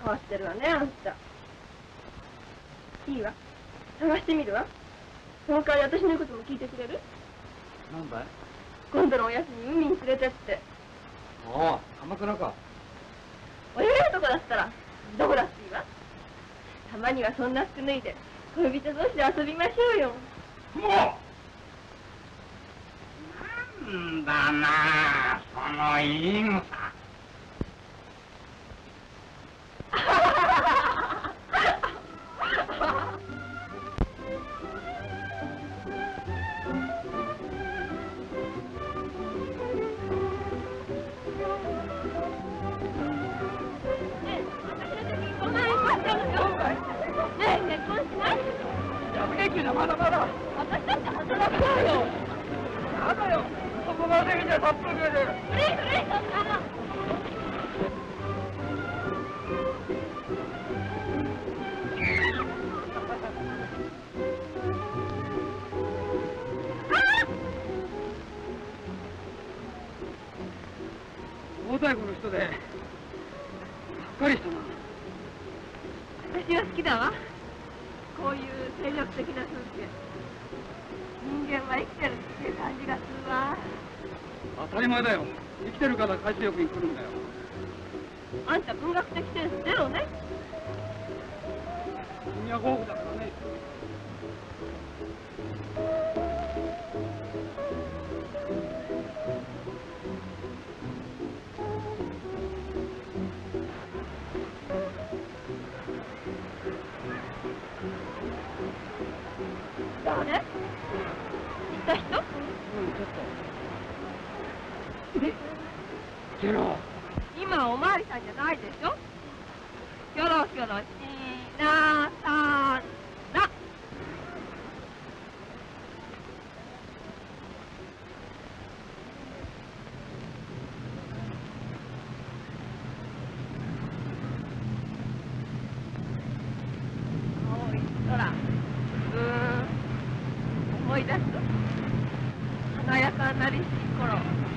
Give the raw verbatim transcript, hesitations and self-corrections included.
わしてるわね、あんた。いいわ。探してみるわ。その代わり私の言うことも聞いてくれる？ なんだい？ 今度のお休み海に連れてって。 ああ、鎌倉か。 泳げるとこだったらどこだっていいわ。たまにはそんな服脱いで恋人同士で遊びましょうよ。 もうなんだなあ、その言い草。 まだまだ私だって働くわよ。 やだよ、そこまで見てさっぷりで。 フレーフレーそんなの。 大太鼓の人で、がっかりしたな。 私は好きだわ。こういう精力的な風景。人間は生きてるっていう感じがするわ。 当たり前だよ。生きてるから海水浴に来るんだよ。 あんた文学的センスゼロね。 君は豊富だからね。 誰？行った人？ うん、ちょっと。え？ゼロ。 今おまわりさんじゃないでしょ。キョロキョロしなさんだ。青い空。うーん。思い出す。華やかなりしい頃。